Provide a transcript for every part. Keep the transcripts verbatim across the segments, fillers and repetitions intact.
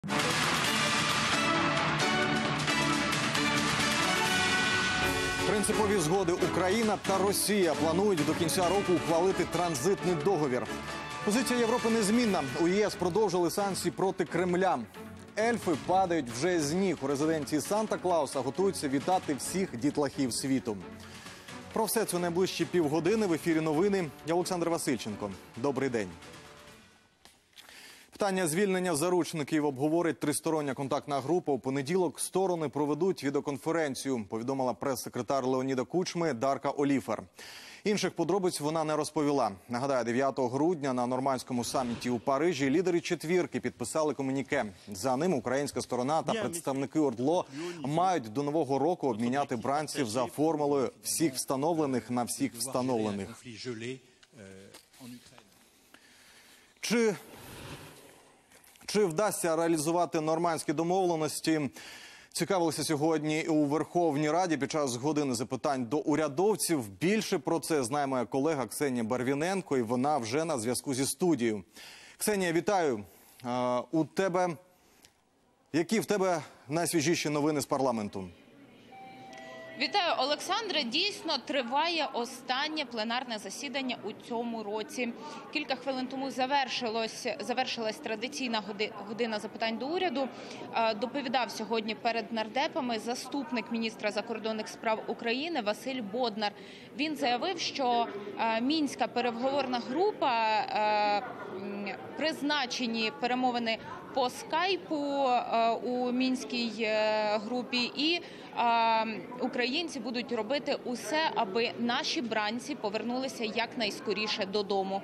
Принципові згоди Україна та Росія планують до кінця року ухвалити транзитний договір. Позиція Європи незмінна. У ЄС продовжили санкції проти Кремля. Ельфи падають вже з ніг. У резиденції Санта-Клауса готуються вітати всіх дітлахів світу. Про все це у найближчі півгодини. В ефірі новини. Я Олександр Васильченко. Добрий день. Питання звільнення заручників обговорить тристороння контактна група. У понеділок сторони проведуть відеоконференцію, повідомила прес-секретар Леоніда Кучми Дарка Оліфер. Інших подробиць вона не розповіла. Нагадаю, дев'ятого грудня на нормандському саміті у Парижі лідери четвірки підписали комюніке. За ним українська сторона та представники ОРДЛО мають до нового року обміняти бранців за формулою «всіх встановлених на всіх встановлених». Чи... Чи вдасться реалізувати нормандські домовленості? Цікавилися сьогодні у Верховній Раді під час години запитань до урядовців. Більше про це знає моя колега Ксенія Барвіненко, і вона вже на зв'язку зі студією. Ксенія, вітаю. У тебе... Які в тебе найсвіжіші новини з парламенту? Вітаю, Олександре. Дійсно, триває останнє пленарне засідання у цьому році. Кілька хвилин тому завершилось, завершилась традиційна година запитань до уряду. Доповідав сьогодні перед нардепами заступник міністра закордонних справ України Василь Боднар. Він заявив, що Мінська переговорна група, призначені перемовини по скайпу у Мінській групі, і українці будуть робити усе, аби наші бранці повернулися якнайскоріше додому.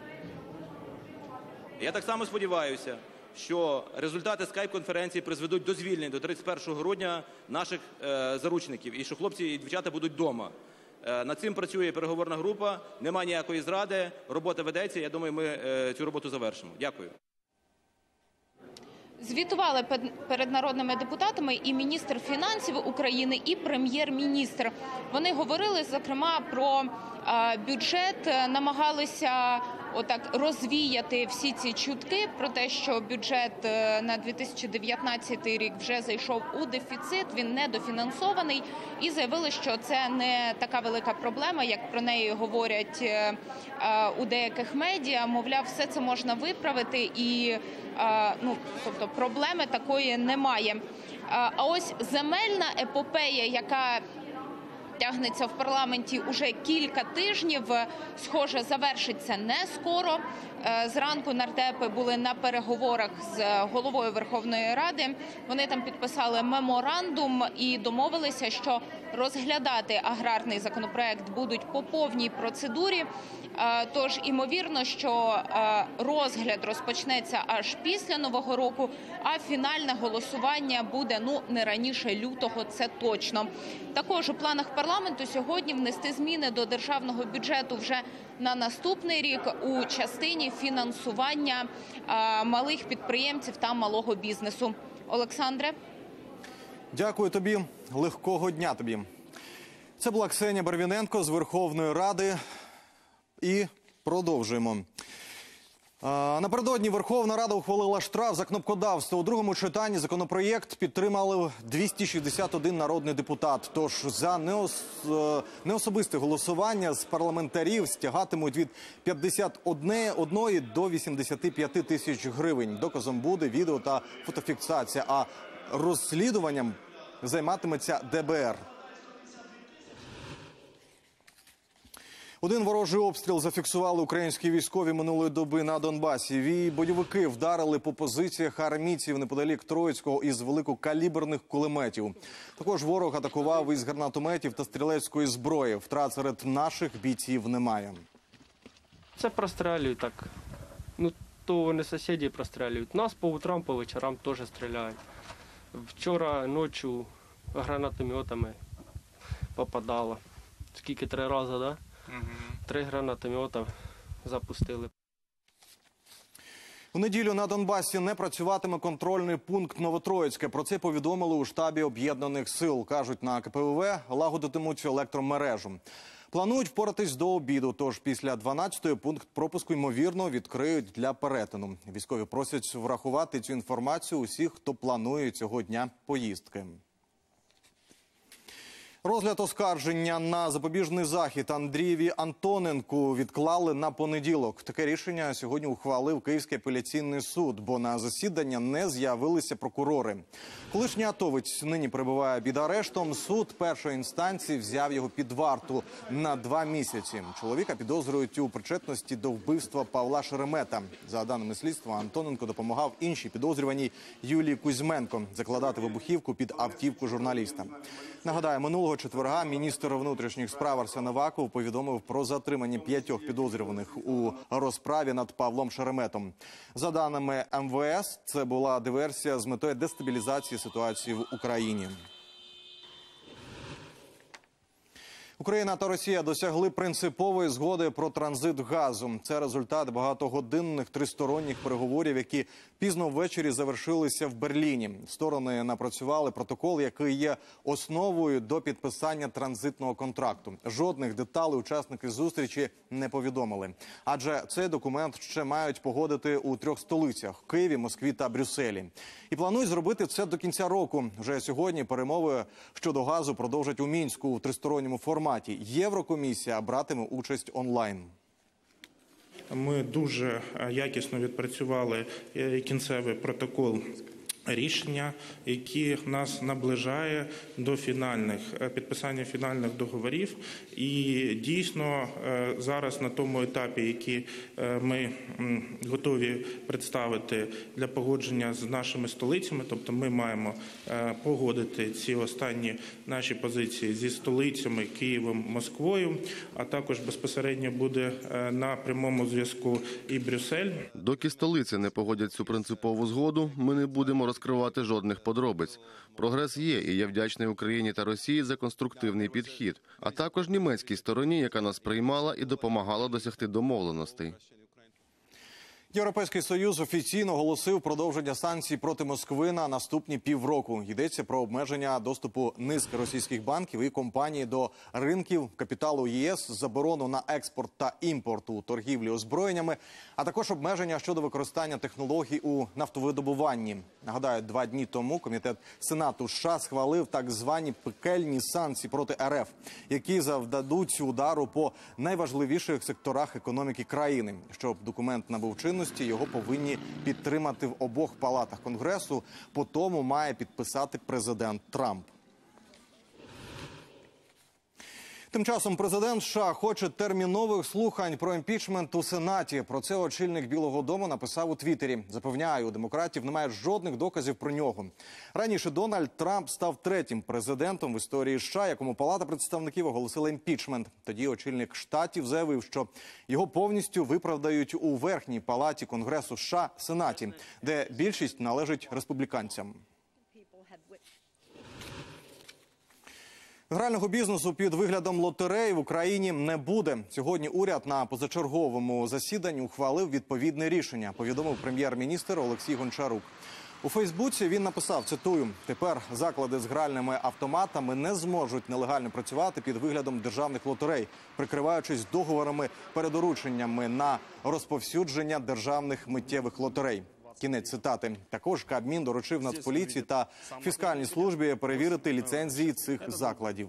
Я так само сподіваюся, що результати скайп-конференції призведуть до звільнення до тридцять першого грудня наших е, заручників, і що хлопці і дівчата будуть вдома. Е, над цим працює переговорна група, немає ніякої зради, робота ведеться, я думаю, ми е, цю роботу завершимо. Дякую. Звітували перед народними депутатами і міністр фінансів України, і прем'єр-міністр. Вони говорили, зокрема, про бюджет, намагалися отак розвіяти всі ці чутки про те, що бюджет на дві тисячі дев'ятнадцятий рік вже зайшов у дефіцит, він недофінансований, і заявили, що це не така велика проблема, як про неї говорять у деяких медіа. Мовляв, все це можна виправити і, ну, тобто проблеми такої немає. А ось земельна епопея, яка тягнеться в парламенті уже кілька тижнів, схоже, завершиться не скоро. Зранку нардепи були на переговорах з головою Верховної Ради. Вони там підписали меморандум і домовилися, що розглядати аграрний законопроект будуть по повній процедурі. Тож, імовірно, що розгляд розпочнеться аж після Нового року, а фінальне голосування буде, ну, не раніше лютого, це точно. Також у планах парламенту сьогодні внести зміни до державного бюджету вже на наступний рік у частині фінансування малих підприємців та малого бізнесу. Олександре? Дякую тобі. Легкого дня тобі. Це була Ксенія Барвіненко з Верховної Ради. І продовжуємо. Напередодні Верховна Рада ухвалила штраф за кнопкодавство. У другому читанні законопроєкт підтримали двісті шістдесят один народний депутат. Тож за неос... неособисте голосування з парламентарів стягатимуть від п'ятдесят одної до вісімдесяти п'яти тисяч гривень. Доказом буде відео та фотофіксація, а розслідуванням займатиметься Де Бе Ер. Один ворожий обстріл зафіксували українські військові минулої доби на Донбасі. Бойовики вдарили по позиціях армійців неподалік Троїцького із великокаліберних кулеметів. Також ворог атакував із гранатометів та стрілецької зброї. Втрат серед наших бійців немає. Це прострілюють так. Ну, то вони сусіди прострілюють. Нас по утрам, по вечорам теж стріляють. Вчора ночі гранатометами попадало. Скільки, три рази, так? Да? Три гранатомета запустили. У неділю на Донбасі не працюватиме контрольний пункт Новотроїцьке. Про це повідомили у штабі Об'єднаних сил. Кажуть, на Ка Пе Ве Ве лагодитимуть електромережу. Планують впоратись до обіду, тож після дванадцятої пункт пропуску, ймовірно, відкриють для перетину. Військові просять врахувати цю інформацію усіх, хто планує цього дня поїздки. Розгляд оскарження на запобіжний захід Андрієві Антоненку відклали на понеділок. Таке рішення сьогодні ухвалив Київський апеляційний суд, бо на засідання не з'явилися прокурори. Колишній атовець нині перебуває під арештом. Суд першої інстанції взяв його під варту на два місяці. Чоловіка підозрюють у причетності до вбивства Павла Шеремета. За даними слідства, Антоненко допомагав іншій підозрюваній Юлії Кузьменко закладати вибухівку під автівку журналіста. Нагадаю, минулого четверга міністр внутрішніх справ Арсен Аваков повідомив про затримання п'ятьох підозрюваних у розправі над Павлом Шереметом. За даними ем ве ес, це була диверсія з метою дестабілізації ситуації в Україні. Україна та Росія досягли принципової згоди про транзит газу. Це результат багатогодинних тристоронніх переговорів, які пізно ввечері завершилися в Берліні. Сторони напрацювали протокол, який є основою до підписання транзитного контракту. Жодних деталей учасники зустрічі не повідомили. Адже цей документ ще мають погодити у трьох столицях – Києві, Москві та Брюсселі. І планують зробити це до кінця року. Вже сьогодні перемови щодо газу продовжать у Мінську у тристоронньому форматі. Єврокомісія братиме участь онлайн. Ми дуже якісно відпрацювали кінцевий протокол рішення, який нас наближає до фінальних підписання фінальних договорів. І дійсно зараз на тому етапі, який ми готові представити для погодження з нашими столицями, тобто ми маємо погодити ці останні наші позиції зі столицями Києвом, Москвою, а також безпосередньо буде на прямому зв'язку і Брюссель. Доки столиці не погодять цю принципову згоду, ми не будемо розкривати жодних подробиць. Прогрес є, і я вдячний Україні та Росії за конструктивний підхід, а також німецькій стороні, яка нас приймала і допомагала досягти домовленостей. Європейський Союз офіційно оголосив продовження санкцій проти Москви на наступні півроку. Йдеться про обмеження доступу низки російських банків і компаній до ринків капіталу ЄС, заборону на експорт та імпорт у торгівлі озброєннями, а також обмеження щодо використання технологій у нафтовидобуванні. Нагадаю, два дні тому Комітет Сенату США схвалив так звані пекельні санкції проти ер еф, які завдадуть удару по найважливіших секторах економіки країни. Щоб документ набув чинності, його повинні підтримати в обох палатах Конгресу, по тому має підписати президент Трамп. Тим часом президент США хоче термінових слухань про імпічмент у Сенаті. Про це очільник Білого дому написав у Твіттері. Запевняє, у демократів немає жодних доказів про нього. Раніше Дональд Трамп став третім президентом в історії США, якому Палата представників оголосила імпічмент. Тоді очільник штатів заявив, що його повністю виправдають у верхній палаті Конгресу США – Сенаті, де більшість належить республіканцям. Грального бізнесу під виглядом лотереї в Україні не буде. Сьогодні уряд на позачерговому засіданні ухвалив відповідне рішення, повідомив прем'єр-міністр Олексій Гончарук. У Фейсбуці він написав, цитую, «Тепер заклади з гральними автоматами не зможуть нелегально працювати під виглядом державних лотерей, прикриваючись договорами-передорученнями на розповсюдження державних миттєвих лотерей». Кінець цитати. Також Кабмін доручив Нацполіції та фіскальній службі перевірити ліцензії цих закладів.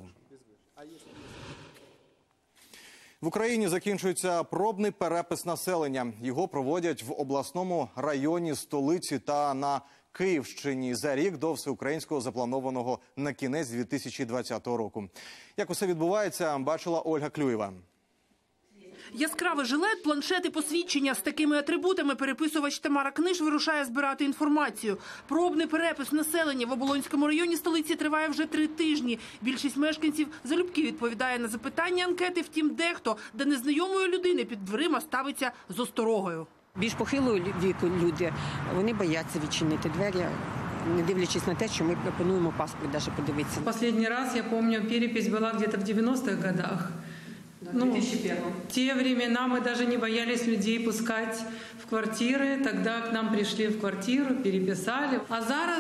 В Україні закінчується пробний перепис населення. Його проводять в обласному районі столиці та на Київщині за рік до всеукраїнського запланованого на кінець дві тисячі двадцятого року. Як усе відбувається, бачила Ольга Клюєва. Яскравий жилет, планшет і посвідчення. З такими атрибутами переписувач Тамара Книж вирушає збирати інформацію. Пробний перепис населення в Оболонському районі столиці триває вже три тижні. Більшість мешканців залюбки відповідає на запитання анкети, втім дехто до незнайомої людини під дверима ставиться з осторогою. Більш похилого віку люди, вони бояться відчинити двері, не дивлячись на те, що ми пропонуємо паспорт навіть подивитися. Останній раз, я пам'ятаю, перепись була десь в дев'яностих годах. Ну, в те времена мы даже не боялись людей пускать в квартиры. Тогда к нам пришли в квартиру, переписали. А зараз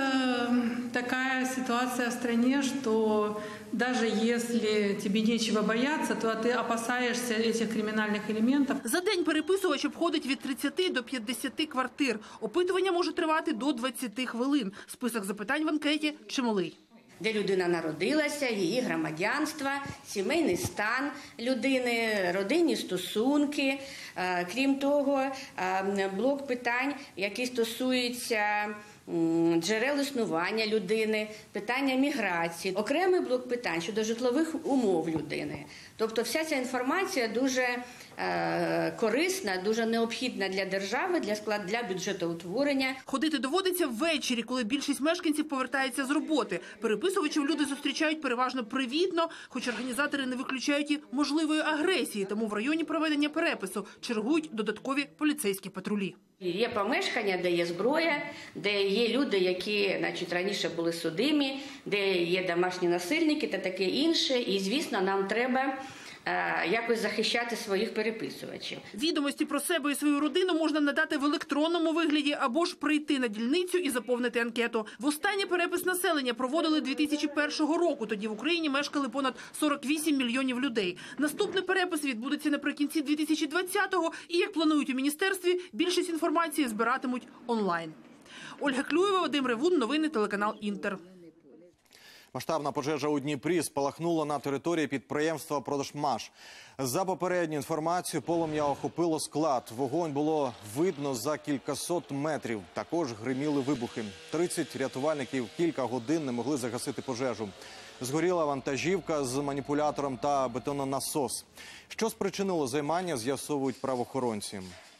э, такая ситуация в стране, что даже если тебе нечего бояться, то ты опасаешься этих криминальных элементов. За день переписувач обходить від тридцяти до п'ятдесяти квартир. Опитування може тривати до двадцяти хвилин. Список запитань в анкеті чималий. Де людина народилася, її громадянство, сімейний стан людини, родинні стосунки. Крім того, блок питань, які стосуються джерел існування людини, питання міграції, окремий блок питань щодо житлових умов людини. Тобто вся ця інформація дуже е, корисна, дуже необхідна для держави, для склад для бюджетоутворення. Ходити доводиться ввечері, коли більшість мешканців повертається з роботи. Переписувачів люди зустрічають переважно привітно, хоч організатори не виключають і можливої агресії, тому в районі проведення перепису чергують додаткові поліцейські патрулі. Є помешкання, де є зброя, де є люди, які, значить, раніше були судимі, де є домашні насильники та таке інше. І, звісно, нам треба е, якось захищати своїх переписувачів. Відомості про себе і свою родину можна надати в електронному вигляді або ж прийти на дільницю і заповнити анкету. Востаннє перепис населення проводили дві тисячі першого року. Тоді в Україні мешкали понад сорок вісім мільйонів людей. Наступний перепис відбудеться наприкінці дві тисячі двадцятого і, як планують у міністерстві, більшість інформації збиратимуть онлайн. Ольга Клюєва, Вадим Ревун, новини, телеканал «Інтер». Масштабна пожежа у Дніпрі спалахнула на території підприємства «Продажмаш». За попередню інформацію, полум'я охопило склад. Вогонь було видно за кількасот метрів. Також гриміли вибухи. тридцять рятувальників кілька годин не могли загасити пожежу. Згоріла вантажівка з маніпулятором та бетононасос. Що спричинило займання, з'ясовують правоохоронці.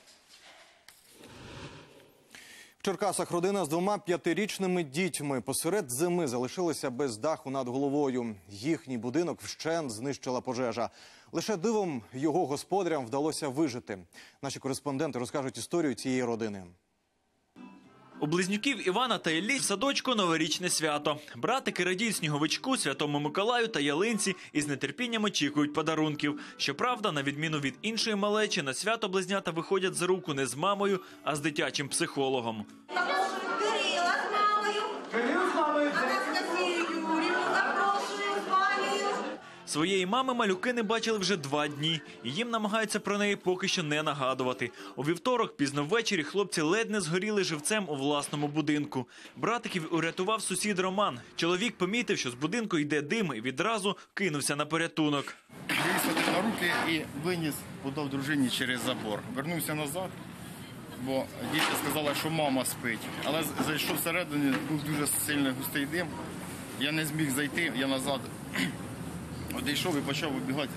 В Черкасах родина з двома п'ятирічними дітьми посеред зими залишилися без даху над головою. Їхній будинок вщент знищила пожежа. Лише дивом його господарям вдалося вижити. Наші кореспонденти розкажуть історію цієї родини. У близнюків Івана та Іллі в садочку новорічне свято. Братики радіють сніговичку, Святому Миколаю та ялинці і з нетерпінням очікують подарунків. Щоправда, на відміну від іншої малечі, на свято близнята виходять за руку не з мамою, а з дитячим психологом. Кирила з мамою. Кирила з мамою. Своєї мами малюки не бачили вже два дні. І їм намагаються про неї поки що не нагадувати. У вівторок пізно ввечері хлопці ледь не згоріли живцем у власному будинку. Братиків урятував сусід Роман. Чоловік помітив, що з будинку йде дим і відразу кинувся на порятунок. Висадив на руки і виніс, подав дружині через забор. Вернувся назад, бо діти сказали, що мама спить. Але зайшов всередину, був дуже сильний густий дим. Я не зміг зайти, я назад одійшов і почав вибігати,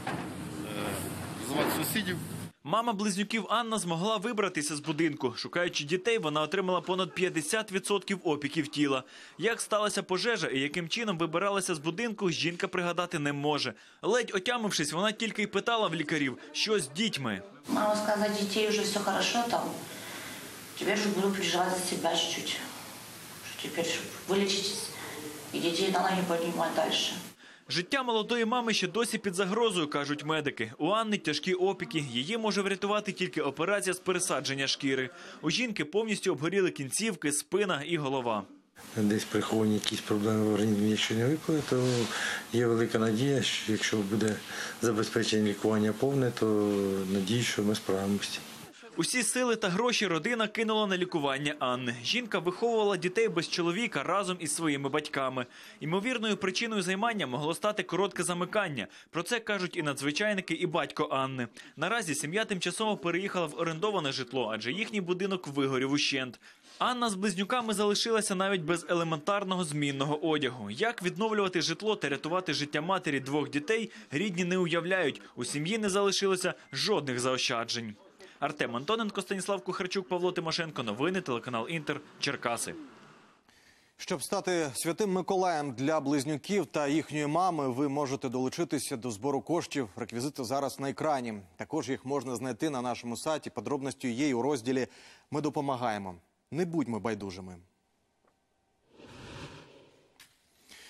звати сусідів. Мама близнюків Анна змогла вибратися з будинку. Шукаючи дітей, вона отримала понад п'ятдесят відсотків опіків тіла. Як сталася пожежа і яким чином вибиралася з будинку, жінка пригадати не може. Ледь отямившись, вона тільки й питала в лікарів, що з дітьми. Мама сказала, дітей вже все хорошо там. Тепер ж буду переживати за себе чуть-чуть. Тепер, щоб вилічитись і дітей на ноги піднімати далі. Життя молодої мами ще досі під загрозою, кажуть медики. У Анни тяжкі опіки. Її може врятувати тільки операція з пересадження шкіри. У жінки повністю обгоріли кінцівки, спина і голова. Десь приховані якісь проблеми в організмі, якщо не випали, то є велика надія, що якщо буде забезпечення лікування повне, то надію, що ми справимося. Усі сили та гроші родина кинула на лікування Анни. Жінка виховувала дітей без чоловіка разом із своїми батьками. Ймовірною причиною займання могло стати коротке замикання. Про це кажуть і надзвичайники, і батько Анни. Наразі сім'я тимчасово переїхала в орендоване житло, адже їхній будинок вигорів ущент. Анна з близнюками залишилася навіть без елементарного змінного одягу. Як відновлювати житло та рятувати життя матері двох дітей, рідні не уявляють. У сім'ї не залишилося жодних заощаджень. Артем Антоненко, Станіслав Кухарчук, Павло Тимошенко. Новини, телеканал «Інтер», Черкаси. Щоб стати святим Миколаєм для близнюків та їхньої мами, ви можете долучитися до збору коштів. Реквізити зараз на екрані. Також їх можна знайти на нашому сайті. Подробності є у розділі «Ми допомагаємо». Не будьмо байдужими.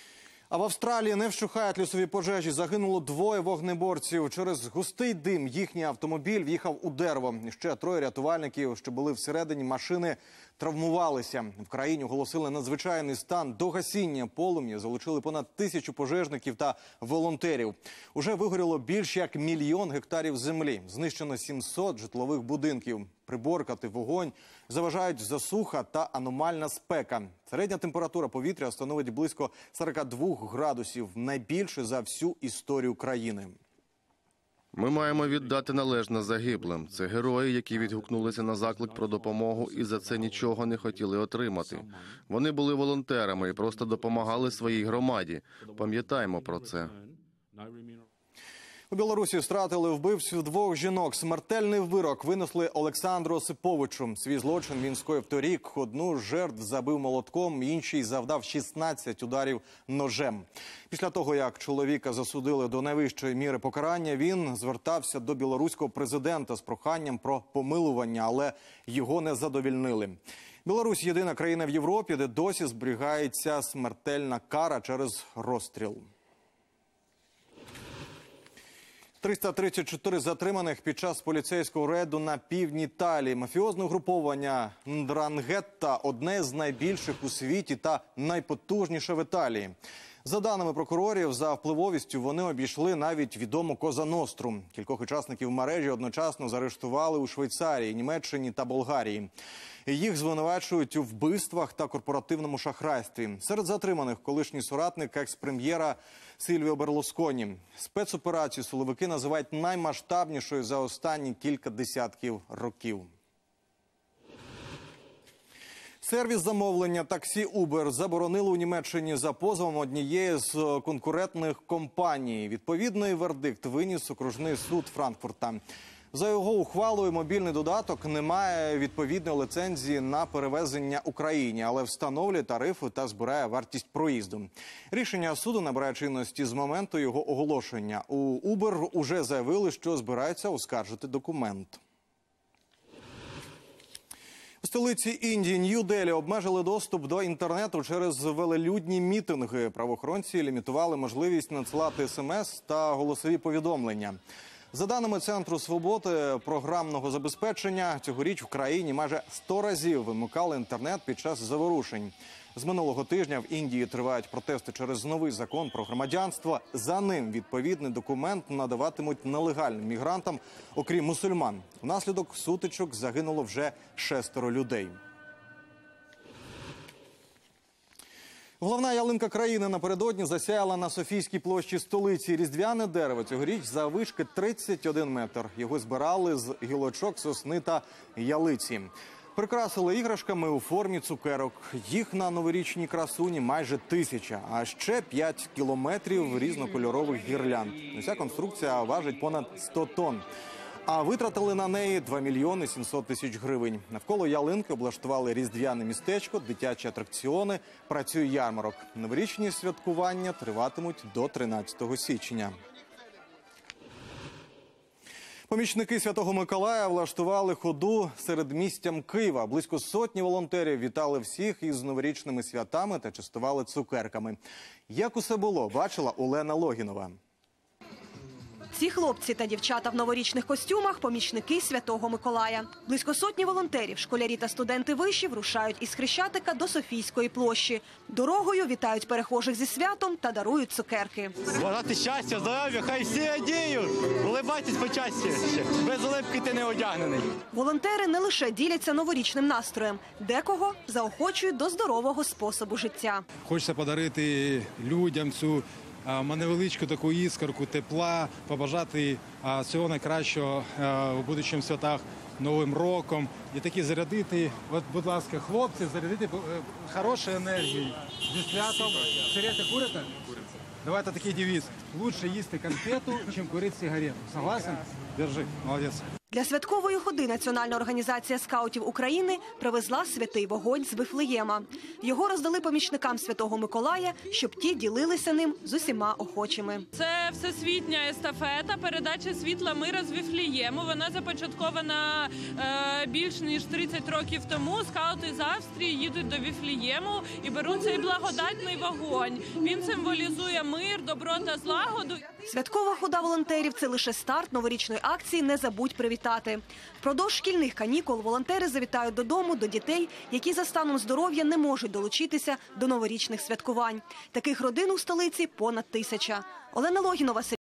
А в Австралії не вщухають лісові пожежі. Загинуло двоє вогнеборців. Через густий дим їхній автомобіль в'їхав у дерево. І ще троє рятувальників, що були всередині машини, травмувалися. В країні оголосили надзвичайний стан. До гасіння полум'я залучили понад тисячу пожежників та волонтерів. Уже вигоріло більш як мільйон гектарів землі. Знищено сімсот житлових будинків. Приборкати вогонь заважають засуха та аномальна спека. Середня температура повітря становить близько сорок два градусів. Найбільше за всю історію країни. Ми маємо віддати належне загиблим. Це герої, які відгукнулися на заклик про допомогу і за це нічого не хотіли отримати. Вони були волонтерами і просто допомагали своїй громаді. Пам'ятаємо про це. У Білорусі стратили вбивцю двох жінок. Смертельний вирок винесли Олександру Осиповичу. Свій злочин він скоїв торік. Одну з жертв забив молотком, інший завдав шістнадцять ударів ножем. Після того, як чоловіка засудили до найвищої міри покарання, він звертався до білоруського президента з проханням про помилування, але його не задовільнили. Білорусь – єдина країна в Європі, де досі зберігається смертельна кара через розстріл. триста тридцять чотири затриманих під час поліцейського рейду на півдні Італії. Мафіозне угруповання «Ндрангетта» – одне з найбільших у світі та найпотужніше в Італії. За даними прокурорів, за впливовістю вони обійшли навіть відому Коза Ностру. Кількох учасників мережі одночасно заарештували у Швейцарії, Німеччині та Болгарії. Їх звинувачують у вбивствах та корпоративному шахрайстві. Серед затриманих колишній соратник екс-прем'єра Сильвіо Берлусконі. Спецоперацію силовики називають наймасштабнішою за останні кілька десятків років. Сервіс замовлення таксі Uber заборонили у Німеччині за позовом однієї з конкурентних компаній. Відповідний вердикт виніс окружний суд Франкфурта. За його ухвалою мобільний додаток не має відповідної ліцензії на перевезення Україні, але встановлює тарифи та збирає вартість проїзду. Рішення суду набирає чинності з моменту його оголошення. У Uber уже заявили, що збираються оскаржити документ. У столиці Індії, Нью-Делі, обмежили доступ до інтернету через велелюдні мітинги. Правоохоронці лімітували можливість надсилати смс та голосові повідомлення. За даними Центру свободи програмного забезпечення, цьогоріч в країні майже сто разів вимикали інтернет під час заворушень. З минулого тижня в Індії тривають протести через новий закон про громадянство. За ним відповідний документ надаватимуть нелегальним мігрантам, окрім мусульман. Внаслідок сутичок загинуло вже шестеро людей. Головна ялинка країни напередодні засяяла на Софійській площі столиці. Різдвяне дерево цьогоріч заввишки тридцять один метр. Його збирали з гілочок сосни та ялиці. Прикрасили іграшками у формі цукерок. Їх на новорічній красуні майже тисяча, а ще п'ять кілометрів різнокольорових гірлянд. Уся конструкція важить понад сто тонн. А витратили на неї два мільйони сімсот тисяч гривень. Навколо ялинки облаштували різдвяне містечко, дитячі атракціони, працює ярмарок. Новорічні святкування триватимуть до тринадцятого січня. Помічники Святого Миколая влаштували ходу середмістям Києва. Близько сотні волонтерів вітали всіх із новорічними святами та частували цукерками. Як усе було, бачила Олена Логінова. Ці хлопці та дівчата в новорічних костюмах – помічники Святого Миколая. Близько сотні волонтерів, школярі та студенти вишів рушають із Хрещатика до Софійської площі. Дорогою вітають перехожих зі святом та дарують цукерки. Бажати щастя, здоров'я, хай всі одіють, улибайтесь почасті, без улибки ти не одягнений. Волонтери не лише діляться новорічним настроєм, декого заохочують до здорового способу життя. Хочеться подарити людям цю невеличку таку іскорку тепла, побажати всього найкращого в будущому святах, Новим роком. І такі зарядити, от, будь ласка, хлопці, зарядити хорошою енергією. Зі святом. Сигарети курите? Давайте такий девіз. Лучше їсти конфету, чим курити сигарету. Согласен? Держи. Молодець. Для святкової ходи Національна організація скаутів України привезла святий вогонь з Вифлеєма. Його роздали помічникам Святого Миколая, щоб ті ділилися ним з усіма охочими. Це всесвітня естафета, передача світла мира з Вифлеєму. Вона започаткована е, більш ніж тридцять років тому. Скаути з Австрії їдуть до Вифлеєму і беруть цей благодатний вогонь. Він символізує мир, добро та злагоду. Святкова хода волонтерів – це лише старт новорічної акції «Не забудь привітати». Впродовж шкільних канікул волонтери завітають додому до дітей, які за станом здоров'я не можуть долучитися до новорічних святкувань. Таких родин у столиці понад тисяча. Олена Логінова,